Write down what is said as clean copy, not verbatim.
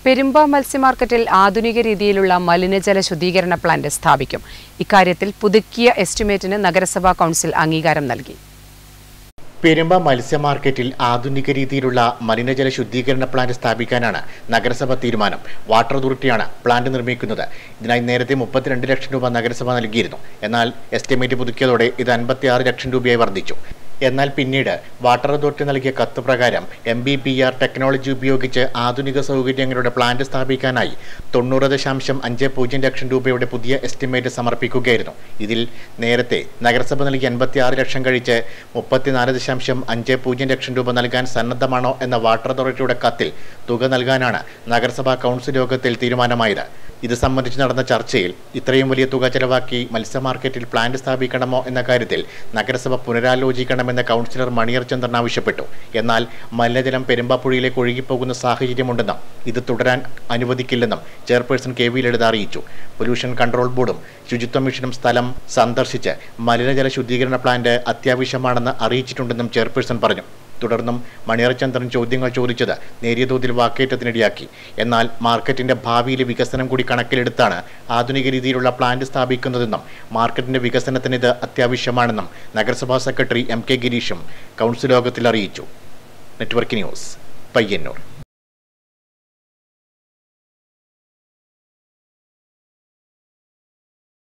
പെരുമ്പ മത്സ്യമാർക്കറ്റിൽ ആധുനിക രീതിയിലുള്ള മലിനജല ശുദ്ധീകരണ പ്ലാന്റ് സ്ഥാപിക്കും. ഇക്കാര്യത്തിൽ പുതുക്കിയ എസ്റ്റിമേറ്റിന് നഗരസഭാ കൗൺസിൽ അംഗീകാരം നൽകി. പെരുമ്പ മത്സ്യമാർക്കറ്റിൽ ആധുനിക രീതിയിലുള്ള മലിനജല ശുദ്ധീകരണ പ്ലാന്റ് സ്ഥാപിക്കാനാണ് നഗരസഭ തീരുമാനം. വാട്ടർ അതോറിറ്റിയാണ് പ്ലാന്റ് നിർമ്മിക്കുന്നത്. ഇതിനായി നേരത്തെ 32 ലക്ഷം രൂപ നഗരസഭ നൽകിയിരുന്നു. എന്നാൽ എസ്റ്റിമേറ്റ് പുതുക്കിയതോടെ ഇത് 56 ലക്ഷം രൂപയായി വർദ്ധിച്ചു. എന്നാൽ പിന്നീട് വാട്ടർ അതോറിറ്റി നൽകിയ കത്ത് പ്രകാരം MBPR ടെക്നോളജി ഉപയോഗിച്ച് ആധുനിക സൗകര്യങ്ങളുടെ പ്ലാന്റ് സ്ഥാപിക്കാനായി 90.50 ലക്ഷം രൂപയുടെ പുതിയ എസ്റ്റിമേറ്റ് സമർപ്പിക്കുകയായിരുന്നു. ഇതിൽ നേരത്തെ നഗരസഭ നൽകിയ 56 ലക്ഷം കഴിച്ച് 34.50 ലക്ഷം രൂപ നൽകാൻ സന്നദ്ധമാണോ എന്ന വാട്ടർ അതോറിറ്റിയുടെ കത്തിൽ തുക നൽകാനാണ് നഗരസഭാ കൗൺസിൽ യോഗത്തിൽ തീരുമാനമായത്. ഇത് സംബന്ധിച്ച് നടന്ന ചർച്ചയിൽ ഇത്രയും വലിയ തുക ചെലവാക്കി മത്സ്യമാർക്കറ്റിൽ പ്ലാന്റ് സ്ഥാപിക്കണമോ എന്ന കാര്യത്തിൽ നഗരസഭ പുനരാലോചിക്കണമെന്ന് കൗൺസിലർ മണിയർ ചന്ദ്രൻ ആവശ്യപ്പെട്ടു. എന്നാൽ മലിനജലം പെരുമ്പാപ്പുഴയിലേക്ക് ഒഴുകിപ്പോകുന്ന സാഹചര്യമുണ്ടെന്നും ഇത് തുടരാൻ അനുവദിക്കില്ലെന്നും ചെയർപേഴ്സൺ KV ലളിത അറിയിച്ചു. പൊല്യൂഷൻ കൺട്രോൾ ബോർഡും ശുചിത്വ മിഷനും സ്ഥലം സന്ദർശിച്ച് മലിനജല ശുദ്ധീകരണ പ്ലാന്റ് അത്യാവശ്യമാണെന്ന് അറിയിച്ചിട്ടുണ്ടെന്നും ചെയർപേഴ്സൺ പറഞ്ഞു. തുടർന്നും മണിയർ ചന്ദ്രൻ ചോദ്യങ്ങൾ ചോദിച്ചത് നേരിയ തോതിൽ വാക്കേറ്റത്തിനിടയാക്കി. എന്നാൽ മാർക്കറ്റിന്റെ ഭാവിയിലെ വികസനം കൂടി കണക്കിലെടുത്താണ് ആധുനിക രീതിയിലുള്ള പ്ലാന്റ് സ്ഥാപിക്കുന്നതെന്നും മാർക്കറ്റിന്റെ വികസനത്തിന് ഇത് അത്യാവശ്യമാണെന്നും നഗരസഭാ സെക്രട്ടറി MK ഗിരീഷും കൗൺസിൽ യോഗത്തിൽ അറിയിച്ചു. Network news, Payyanur.